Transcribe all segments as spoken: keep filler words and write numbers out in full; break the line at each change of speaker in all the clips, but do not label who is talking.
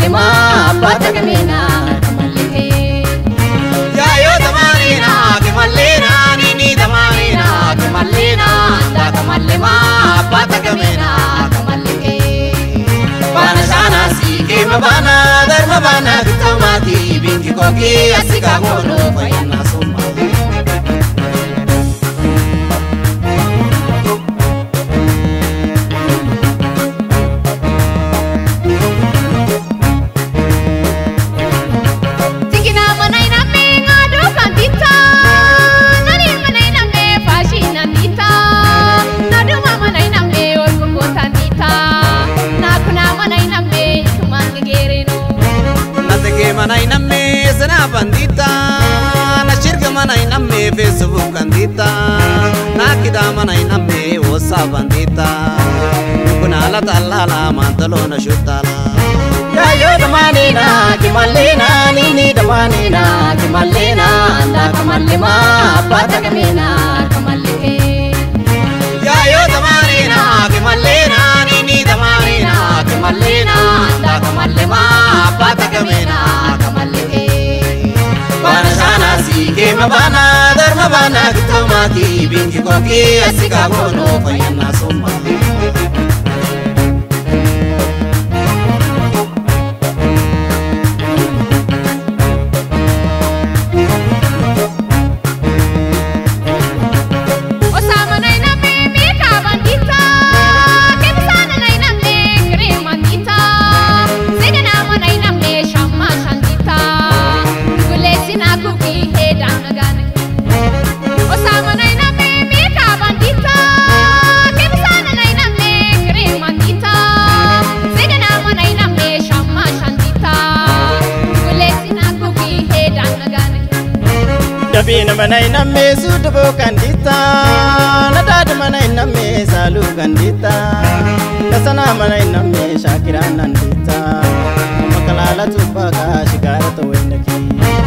malima bata kamina kamalike ya yo tamarina kamalina nini tamarina kamalina da kamalima bata kamina kamalike bana sana sike mabana dharma bana kitamati binki koki asika gono fayana summa
manai namme sana bandita na shirka manai namme Facebook bandita na kida manai namme osa bandita kunala talala mantalo na shutala
ya yo damanina kimalina nini damanina kimalina anda kamalima bata kamina kamalike
ya yo damanina kimalina nini damanina kimalina anda kamalima bata kamina sike mabana dharma bana kitamati binki koki asika gono fayana summa Dabina manai namme sudubo kandita nadad manai namme salu kandita kasana manai namme shakira nandita makalala tubaga shikara to wendaki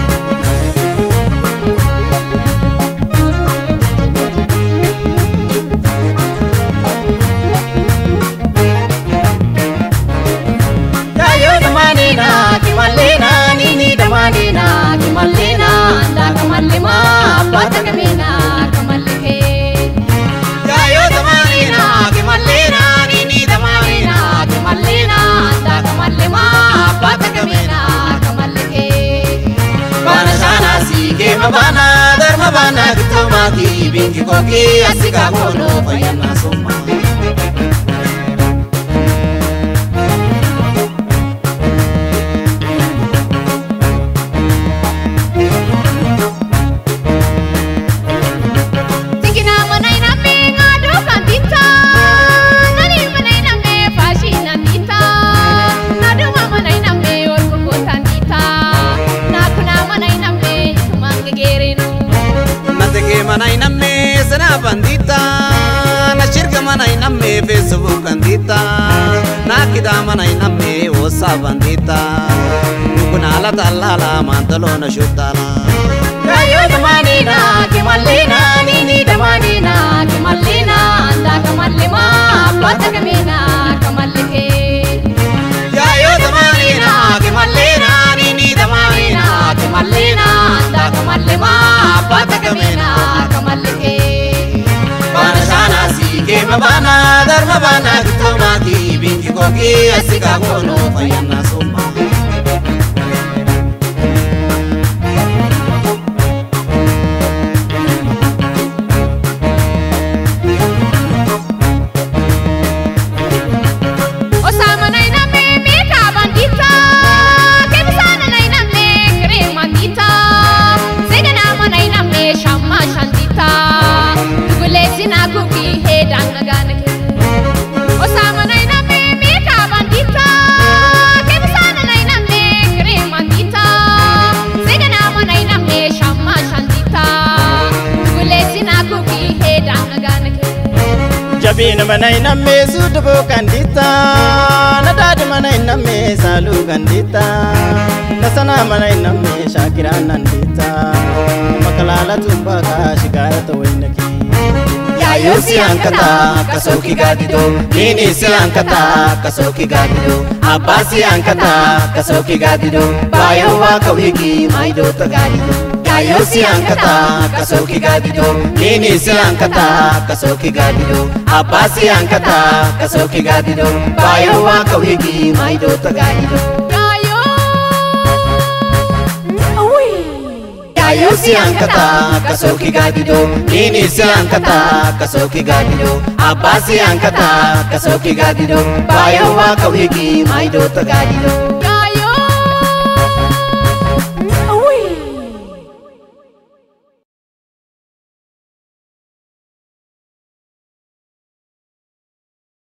yayo damanina kimalina nini damanina kimalina kamalima bata kamina kamalike ya yo tamarina kamalina nini tamarina kamalina da kamalima bata kamina kamalike bana sana sike mabana dharma bana kitamati binki koki asika gono fayana summa manai namme sana bandita na shirka manai namme Facebook bandita na kida manai namme osa bandita kunala talala mantalo na shutala ya yo damanina kimalina nini damanina kimalina anda kamalima bata kamina kamalike ya yo damanina kimalina nini damanina kimalina anda kamalima bata kamina mabana dharma bana kitamati binki koki asika gono fayana summa Dabina manai namme sudubo kandita nadad manai namme salu kandita kasana manai namme shakira nandita makalala tubaga shikara to wendaki
Yayo si angkata kasoki gadido Nini si angkata kasoki gadido Abba si angkata kasoki gadido Bayo wa kawigi maido tagadido Yayo si angkata kasoki gadido Nini si angkata kasoki gadido Abba si angkata kasoki gadido Bayo wa kawigi maido tagadido Yayo si angkata kasoki gadido Nini si angkata kasoki gadido Abba si angkata kasoki gadido Bayo wa kawigi maido tagadido